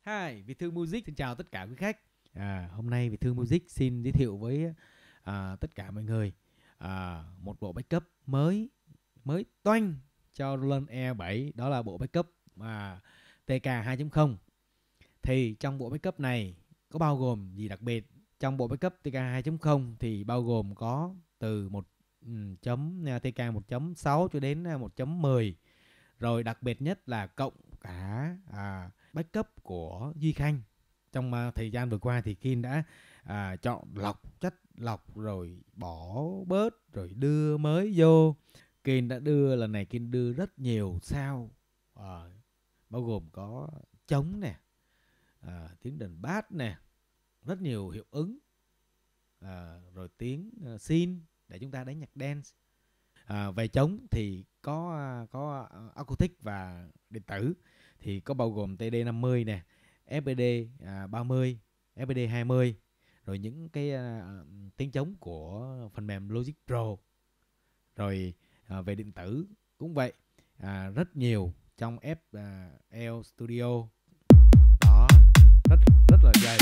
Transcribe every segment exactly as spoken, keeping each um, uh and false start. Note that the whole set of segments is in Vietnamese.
Hi, Việt Thư Music xin chào tất cả quý khách. À, hôm nay Việt Thư Music xin giới thiệu với à, tất cả mọi người à, một bộ backup mới mới toanh cho Roland E bảy, đó là bộ backup à, tê ca hai chấm không. Thì trong bộ backup này có bao gồm gì đặc biệt? Trong bộ backup tê ca hai chấm không thì bao gồm có từ một chấm tê ca một chấm sáu cho đến một chấm mười. Rồi đặc biệt nhất là cộng cả à, backup của Duy Khanh. Trong uh, thời gian vừa qua thì Kin đã à, chọn lọc, chất lọc rồi bỏ bớt rồi đưa mới vô. Kin đã đưa lần này Kin đưa rất nhiều sao, à, bao gồm có trống nè, à, tiếng đàn bass nè, rất nhiều hiệu ứng, à, rồi tiếng uh, synth để chúng ta đánh nhạc dance. À, về trống thì có có acoustic và điện tử, thì có bao gồm tê đê năm mươi nè, ép pê đê à, ba mươi, ép pê đê hai mươi, rồi những cái à, tiếng trống của phần mềm Logic Pro. Rồi à, về điện tử cũng vậy, à, rất nhiều trong ép lờ Studio đó, rất rất là dày.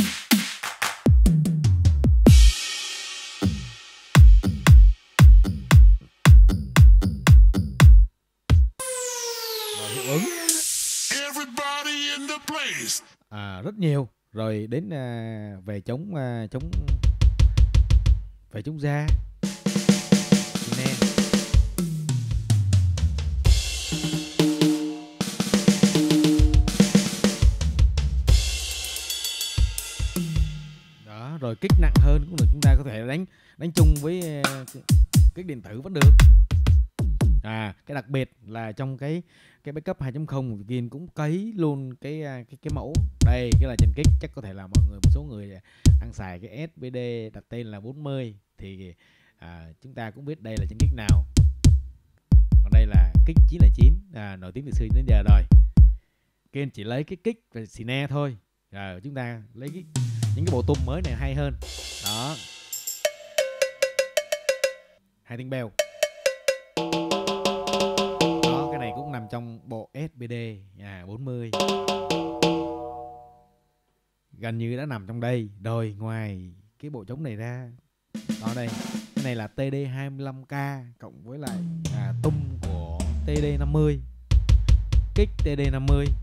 À, rất nhiều. Rồi đến à, về chống à, chống về chống da nè. Đó, rồi kích nặng hơn cũng được, chúng ta có thể đánh đánh chung với uh, kích điện tử vẫn được. À, cái đặc biệt là trong cái cái backup hai chấm không của Kin cũng cấy luôn cái cái cái mẫu đây, cái là chân kích. Chắc có thể là mọi người một số người đang xài cái ét pê đê đặt tên là bốn mươi thì à, chúng ta cũng biết đây là chân kích nào. Còn đây là kích chín không chín, à, nổi tiếng từ xưa đến giờ rồi. Kin chỉ lấy cái kích và snare thôi. Rồi chúng ta lấy cái, những cái bộ tum mới này hay hơn. Đó. Hai tiếng bell. Cũng nằm trong bộ ét pê đê à, bốn mươi, gần như đã nằm trong đây. Rồi ngoài cái bộ trống này ra, đó đây, cái này là tê đê hai mươi lăm k cộng với lại à, tum của tê đê năm mươi, kích tê đê năm mươi.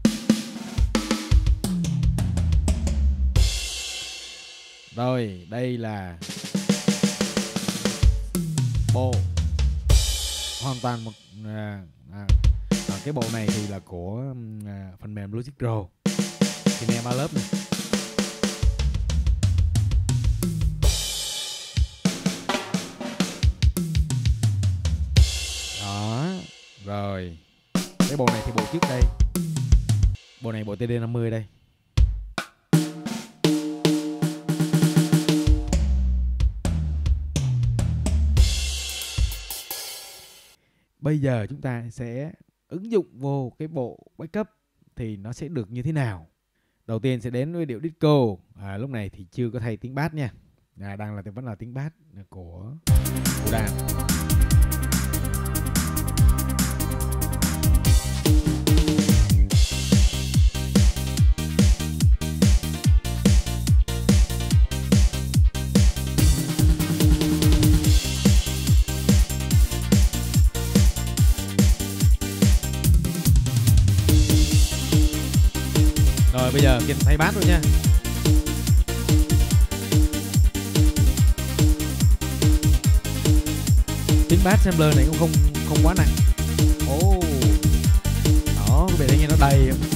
Rồi đây là bộ hoàn toàn một à, à, à, cái bộ này thì là của à, phần mềm Logic Pro, thì nghe ba lớp này. Đó. Rồi cái bộ này thì bộ trước đây, bộ này bộ tê đê năm mươi đây. Bây giờ chúng ta sẽ ứng dụng vô cái bộ backup thì nó sẽ được như thế nào. Đầu tiên sẽ đến với điệu disco. À, lúc này thì chưa có thay tiếng bass nha, à, đang là vẫn là tiếng bass của của đàn. Rồi bây giờ Kin thay bass luôn nha. Tiếng bass sampler này cũng không không quá nặng. Ồ, oh. Đó, quý vị thấy nghe nó đầy không?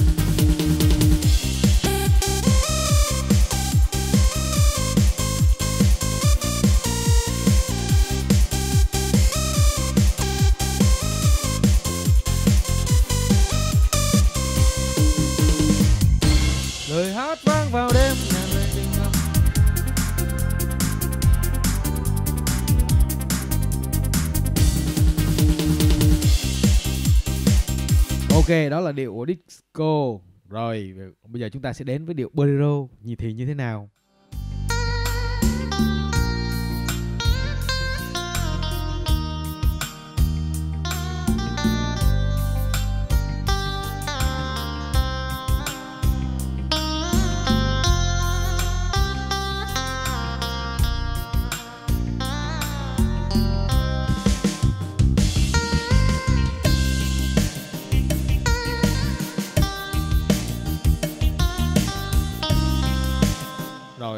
Lời hát vang vào đêm. Ok, đó là điệu của disco. Rồi bây giờ chúng ta sẽ đến với điệu bolero, nhìn thì như thế nào.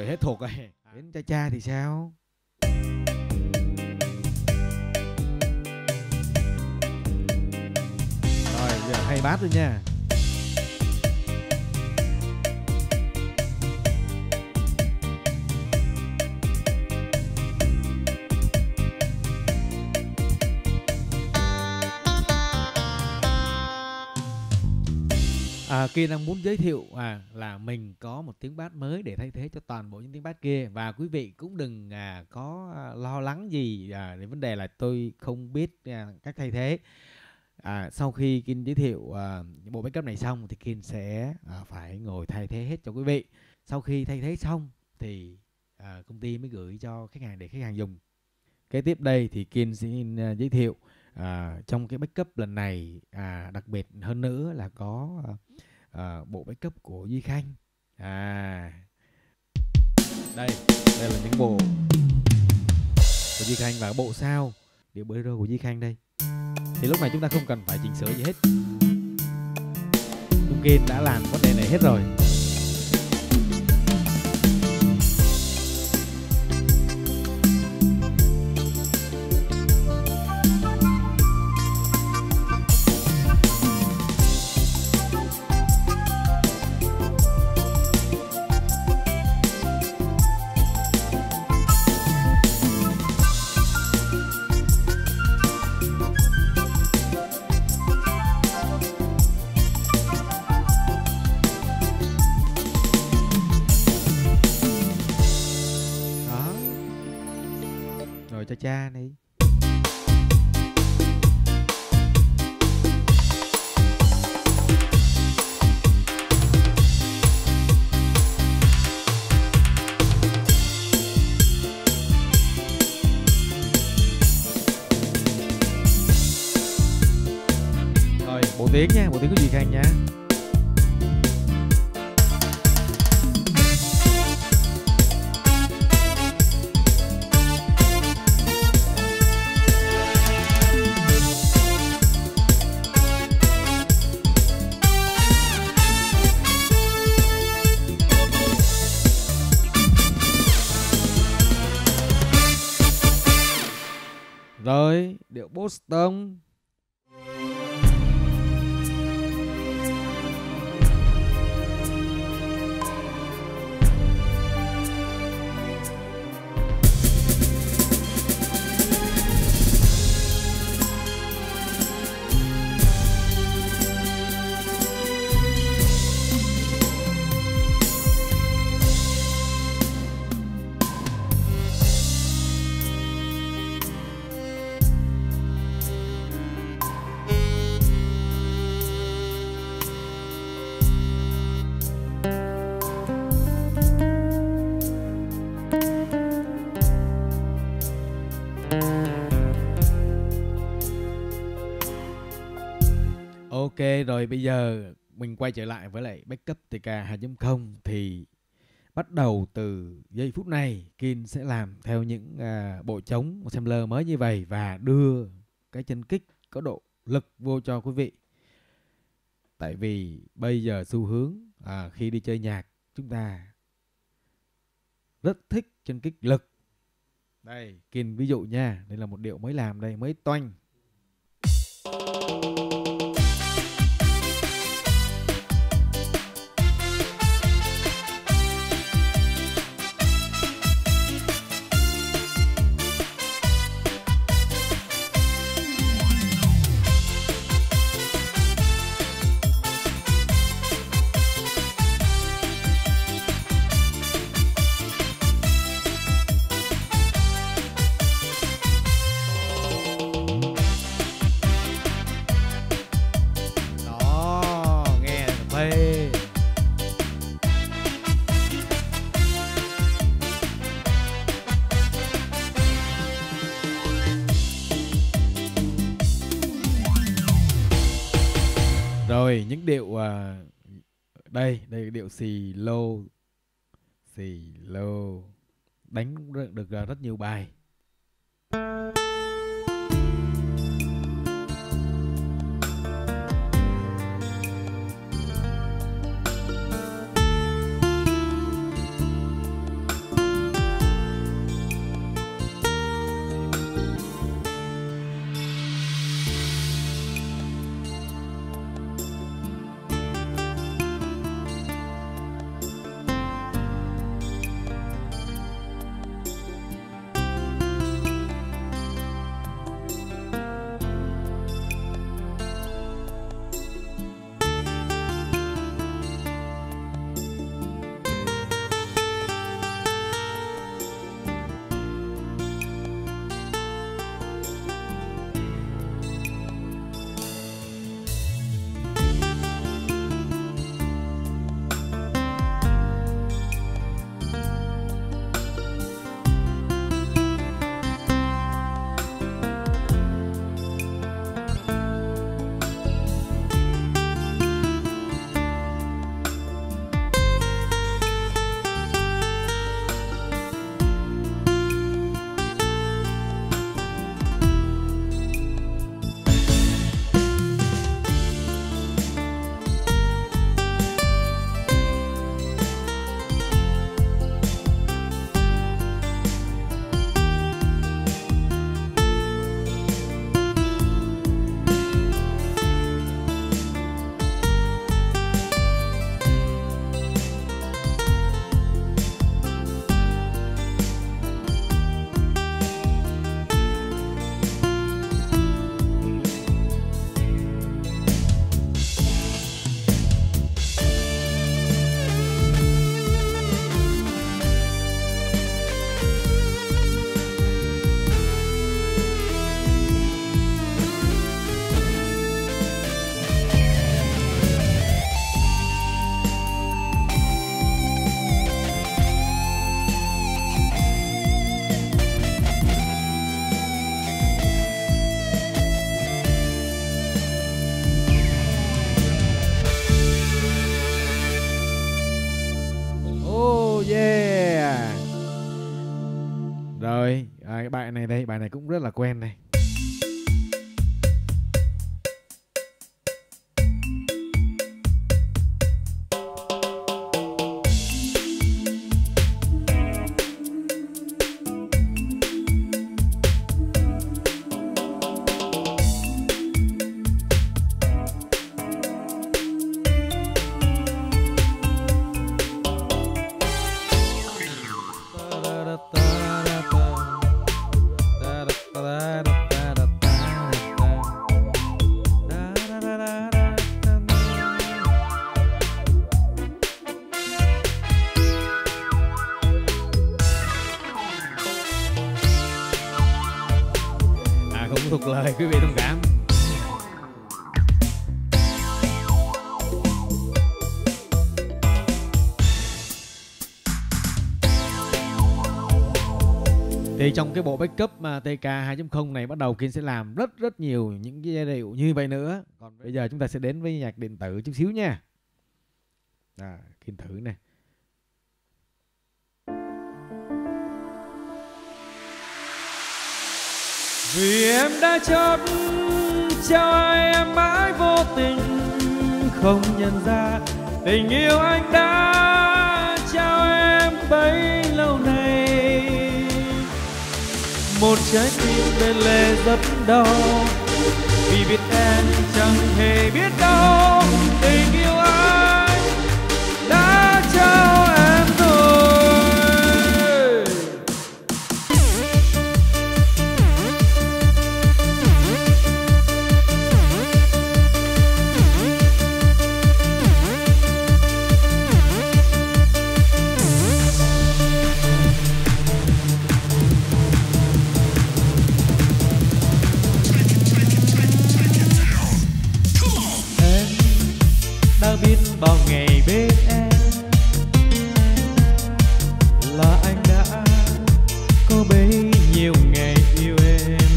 rồi, hết thuộc rồi. Đến cha cha thì sao? Rồi, giờ hay bát rồi nha. À, Kiên đang muốn giới thiệu à, là mình có một tiếng bass mới để thay thế cho toàn bộ những tiếng bass kia. Và quý vị cũng đừng à, có à, lo lắng gì à, về vấn đề là tôi không biết à, cách thay thế. À, sau khi Kiên giới thiệu à, bộ backup này xong thì Kiên sẽ à, phải ngồi thay thế hết cho quý vị. Sau khi thay thế xong thì à, công ty mới gửi cho khách hàng để khách hàng dùng. Kế tiếp đây thì Kiên xin à, giới thiệu à, trong cái backup lần này à, đặc biệt hơn nữa là có à, à, bộ backup của Duy Khanh. À, đây, đây là những bộ của Duy Khanh và bộ sao điệu bolero của Duy Khanh đây. Thì lúc này chúng ta không cần phải chỉnh sửa gì hết. Trung Kiên đã làm vấn đề này hết rồi. Cho cha đi. Rồi, bộ tiếng nha, bộ tiếng của Duy Khanh nha. Rồi, điệu Boston. Ok, rồi bây giờ mình quay trở lại với lại backup tê ca hai chấm không. Thì bắt đầu từ giây phút này Kiên sẽ làm theo những uh, bộ trống sampler mới như vậy và đưa cái chân kích có độ lực vô cho quý vị. Tại vì bây giờ xu hướng à, khi đi chơi nhạc chúng ta rất thích chân kích lực. Đây, Kiên ví dụ nha, đây là một điệu mới làm đây, mới toanh. Rồi những điệu uh, đây đây điệu xì lô xì lô đánh được, được uh, rất nhiều bài. À, cái bài này đây, bài này cũng rất là quen này. Thuộc lời quý vị thông cảm. Thì trong cái bộ backup mà tê ca hai chấm không này bắt đầu Kiên sẽ làm rất rất nhiều những cái giai điệu như vậy nữa. Còn bây giờ chúng ta sẽ đến với nhạc điện tử chút xíu nha. À, Kiên thử này. Vì em đã chót trao ai em mãi vô tình, không nhận ra tình yêu anh đã trao em bấy lâu nay. Một trái tim bên lề rất đau, vì biết em chẳng hề biết đâu tình yêu anh đã trao em rồi. Biết bao ngày bên em là anh đã có bấy nhiêu ngày yêu em.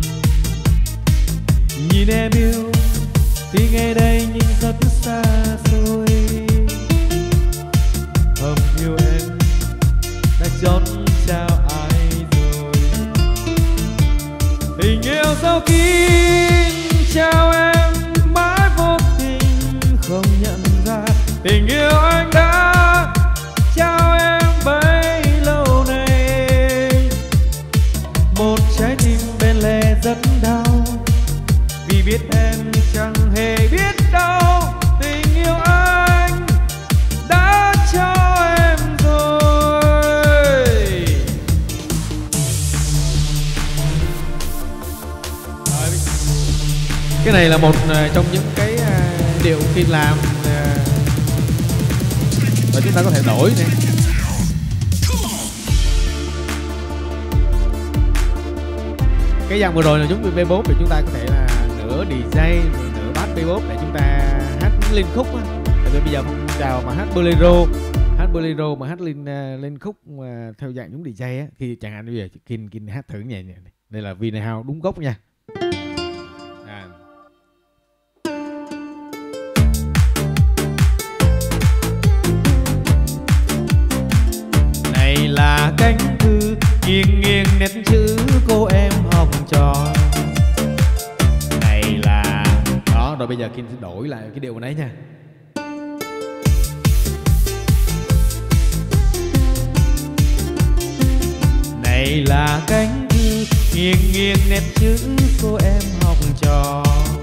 Nhìn em yêu thì ngày đây nhìn rất xa xôi. Hầm yêu em đã chót trao ai rồi. Tình yêu sau khi trao em mãi vô tình, không nhận ra tình yêu anh đã trao em bấy lâu nay. Một trái tim bên lề rất đau, vì biết em chẳng hề biết đâu tình yêu anh đã cho em rồi. Cái này là một trong những cái điệu khi làm và chúng ta có thể đổi này. Cái dòng vừa rồi là chúng tôi bebop thì chúng ta có thể là nửa đi jay nửa bass bebop để chúng ta hát lên khúc á. Tại vì bây giờ không chào mà hát bolero, hát bolero mà hát lên lên khúc mà theo dạng chúng đi jay á, thì chẳng hạn bây giờ Kin Kin hát thử nhẹ nhẹ này. Đây là Vina House đúng gốc nha. À. Này là cánh thư nghiêng nghiêng nét chữ cô em học trò. Này là đó, rồi bây giờ Kim sẽ đổi lại cái điệu này nha. Này là cánh thư nghiêng nghiêng nét chữ cô em học trò.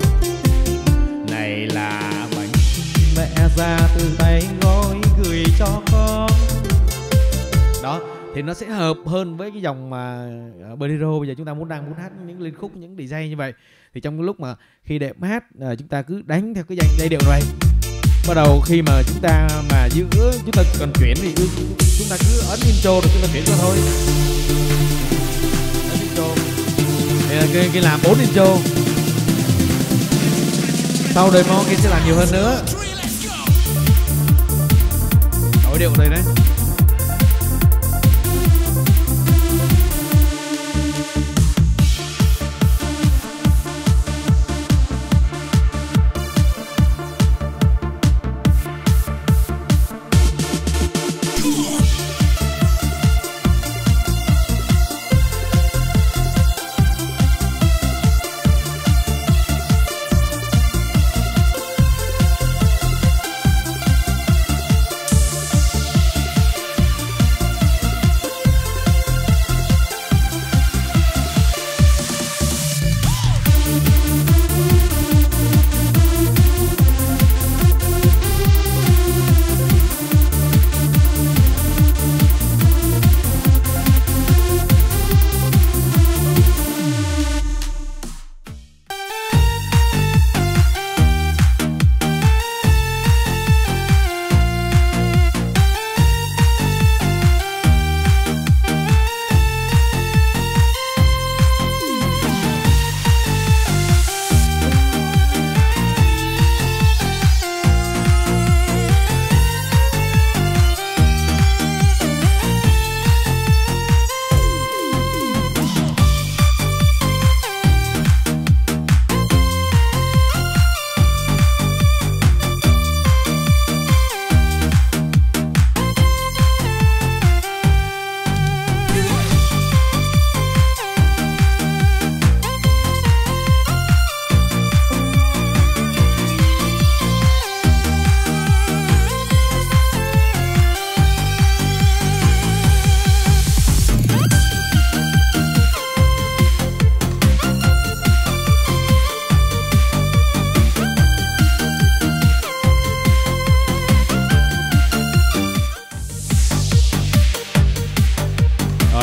Này là bánh mẹ ra từ tay gói gửi cho con. Đó thì nó sẽ hợp hơn với cái dòng mà bolero. Bây giờ chúng ta muốn đang muốn hát những liên khúc, những đi jay như vậy, thì trong cái lúc mà khi đẹp hát chúng ta cứ đánh theo cái dây giai điệu này. Bắt đầu khi mà chúng ta mà giữa chúng ta cần chuyển thì cứ, chúng ta cứ ấn intro rồi chúng ta chuyển cho thôi. Ấn intro. Đây là cái, cái làm bốn intro. Sau demo kia sẽ làm nhiều hơn nữa. Đổi điệu đây đấy.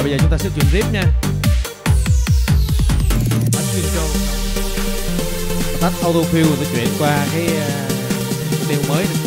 Rồi bây giờ chúng ta sẽ chuyển rip nha. Bắn chuyên châu. Tắt autofill rồi tôi chuyển qua cái uh, điều mới này.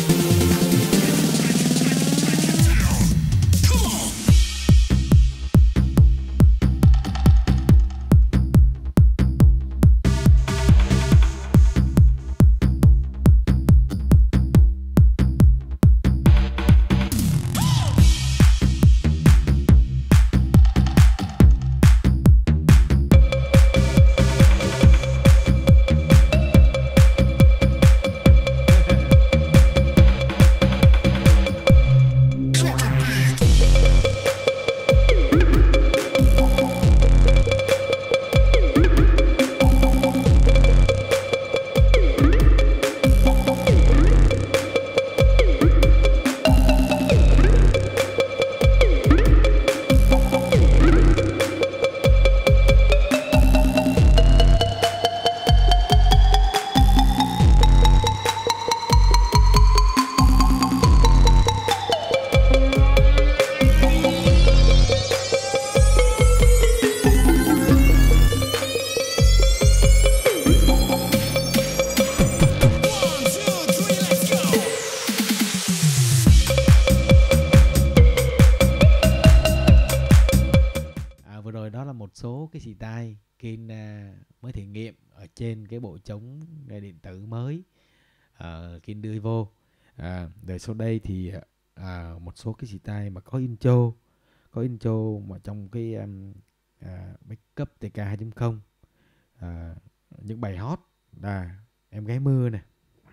Số cái xì tai Kin uh, mới thử nghiệm ở trên cái bộ trống điện tử mới uh, Kin đưa vô. Uh, rồi sau đây thì uh, một số cái xì tai mà có intro, có intro mà trong cái um, uh, backup tê ca hai chấm không, uh, những bài hot là Em Gái Mưa nè.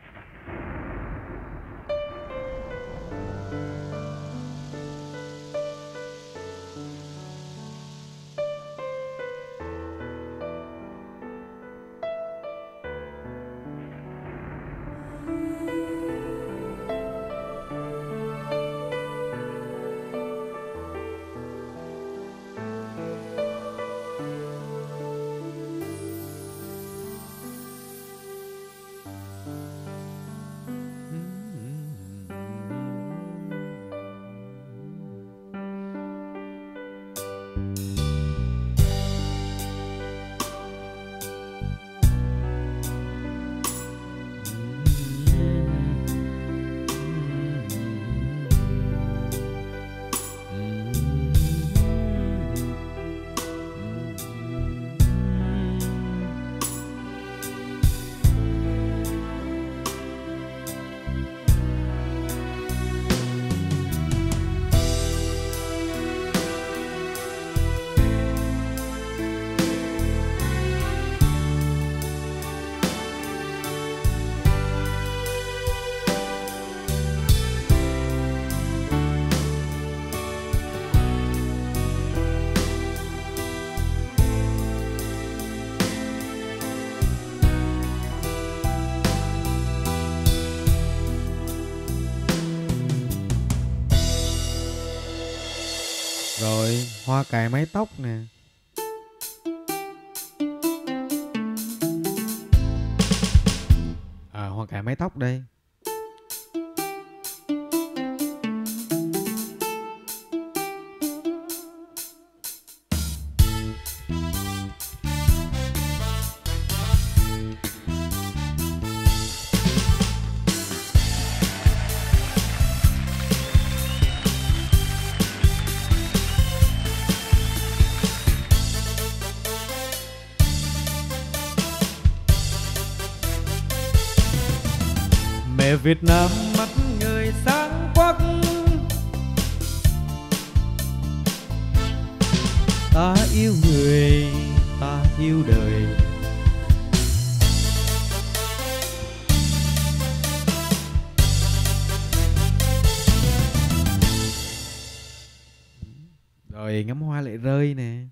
Rồi hoa cài mái tóc nè. À, hoa cài mái tóc đây. Mẹ Việt Nam mắt người sáng quắc, ta yêu người, ta yêu đời. Rồi ngắm hoa lại rơi nè.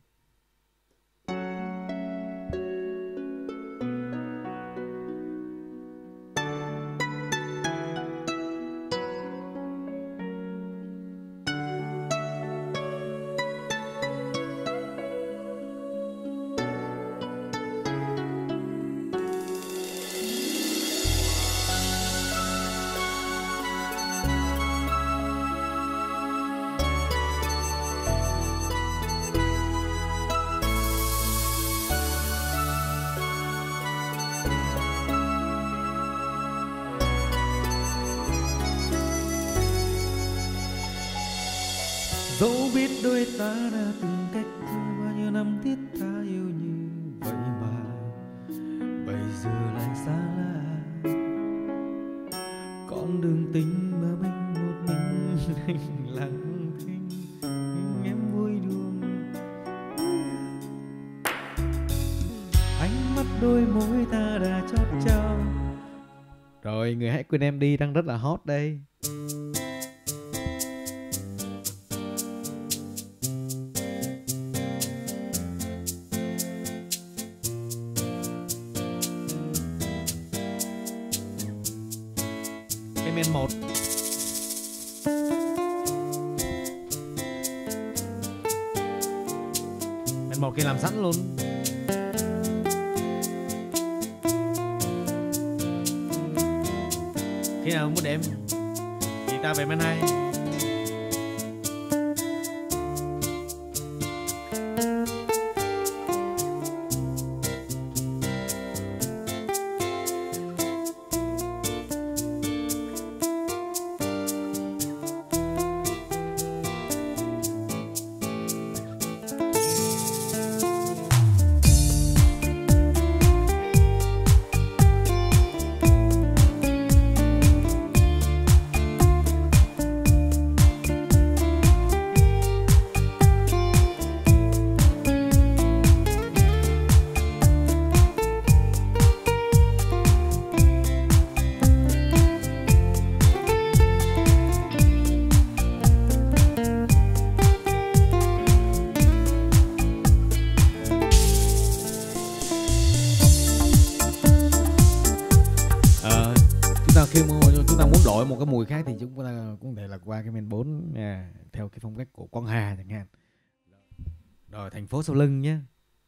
Dẫu biết đôi ta đã từng cách xa bao nhiêu năm thiết tha yêu như vậy mà bây giờ lại xa lạ. Con đường tình mà mình một mình anh lặng thinh em vui đùa. Ánh mắt đôi môi ta đã chót trao. Rồi người hãy quên em đi đang rất là hot đây. Cái men một. Men một kia làm sẵn luôn. Khi nào muốn em thì ta về men hai. Khi mà chúng ta muốn đổi một cái mùi khác thì chúng ta cũng có thể là qua cái men bốn nha, theo cái phong cách của Quang Hà chẳng hạn. Rồi Thành phố sau lưng nhé.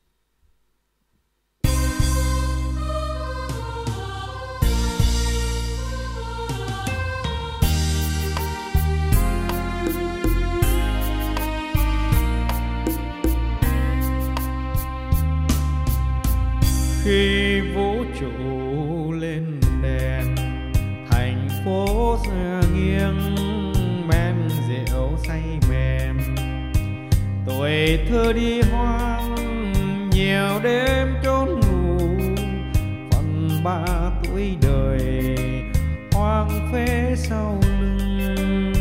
Khi vũ trụ lên đèn, thành phố ra nghiêng men rượu say mềm. Tuổi thơ đi hoang nhiều đêm trốn ngủ, phần ba tuổi đời hoang phế sau lưng.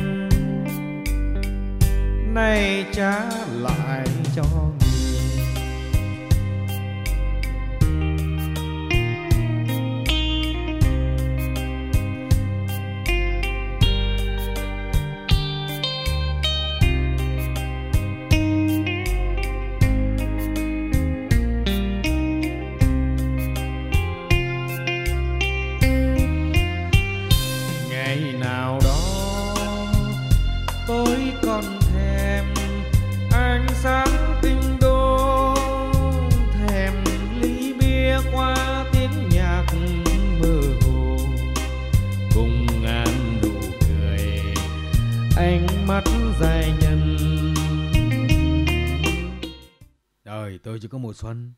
Nay trả lại cho dài nhân. Đời tôi chỉ có mùa xuân.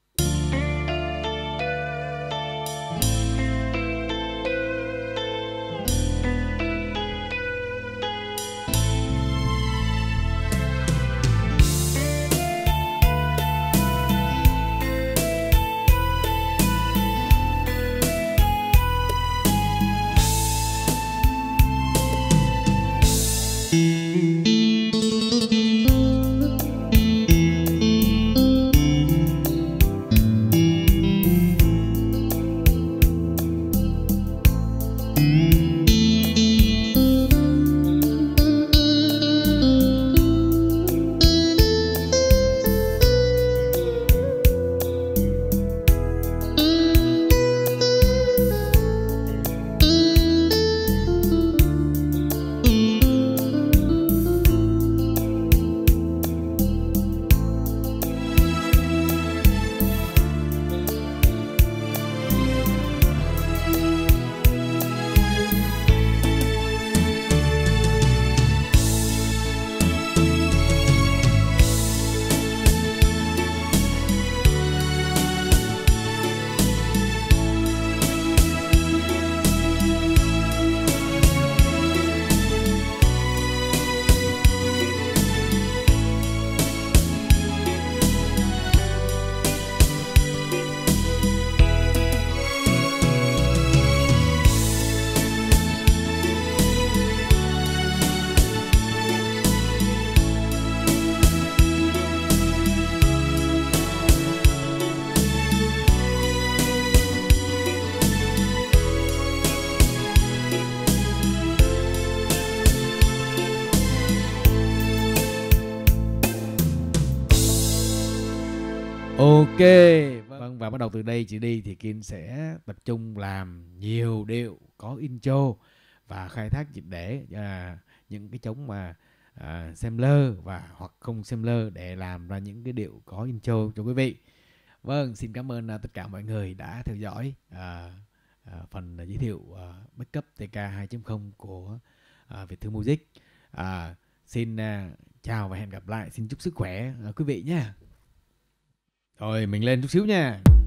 Ok, vâng, và bắt đầu từ đây trở đi thì Kiên sẽ tập trung làm nhiều điệu có intro và khai thác triệt để à, những cái trống mà à, sampler và hoặc không sampler để làm ra những cái điệu có intro cho quý vị. Vâng, xin cảm ơn à, tất cả mọi người đã theo dõi à, à, phần giới thiệu à, backup tê ca hai chấm không của à, Việt Thư Music. À, xin à, chào và hẹn gặp lại. Xin chúc sức khỏe à, quý vị nhé. Rồi mình lên chút xíu nha.